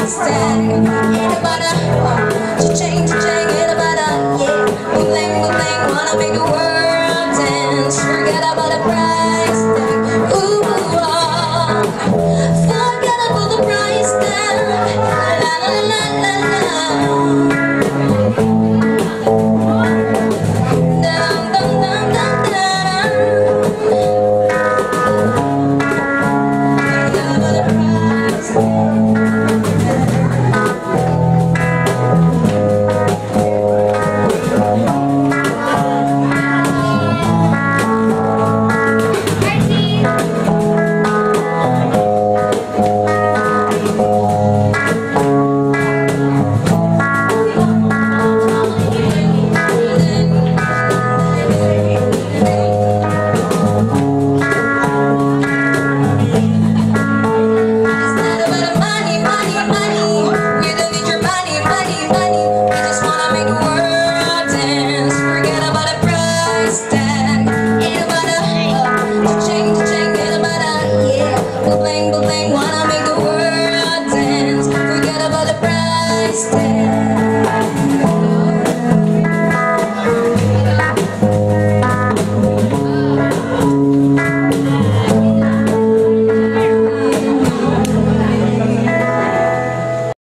price tag. Ain't about a cha-ching, cha-ching, ain't about a yeah. Boom-bang, boom-bang, wanna make the world dance. Forget about the price tag. Ooh, forget about the price tag. La la la la la. Dum dum dum dum dum. Forget about the price tag. Wanna make the world dance. Forget about the price tag.